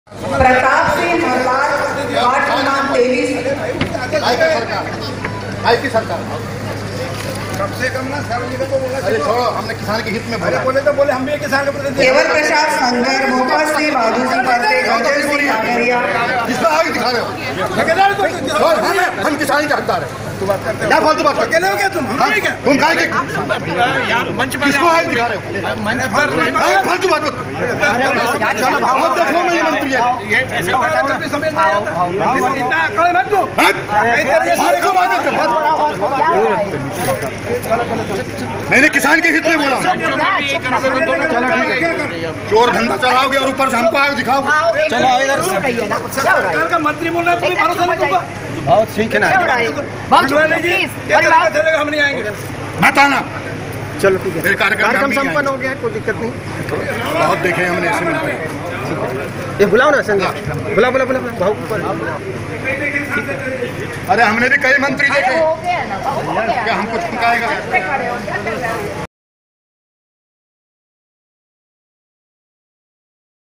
Pratap Singh Harlal ward क्रमांक 23। आई की सरकार कम से कम ना सार्वजनिक को बोला। अरे छोड़ो, हमने किसान के हित में बोला। बोले तो बोले, हम भी किसान के प्रतिनिधि। केवल प्रसाद संगर, मोहम्मद सिंह बहादुर सिंह परते, गौचर सिंह काकरिया। जिसमें आगे दिखा रहे हो हम किसान के हकदार है। क्या फालतू बात अकेले हो क्या तुम? तुम काय के किसको आगे दिखा रहे हो? फालतू बात मत बहुत देखो में ये मंत्री है। मैंने किसान के हित में बोला। चोर धंधा चलाओगे और ऊपर से हमको आगे दिखाओ। चलो सरकार का मंत्री बोल रहा है, भरोसा नहीं तुमको? बहुत ठीक है ना, हम नहीं आएंगे। मत आना। चलो ठीक है, कार्यक्रम संपन्न हो गया, कोई दिक्कत नहीं। बहुत देखे हमने ऐसे मिलते। ये बुलाओ ना संजय, बुला भाव ऊपर। अरे हमने भी कई मंत्री देखे, क्या हमको चमकाएगा?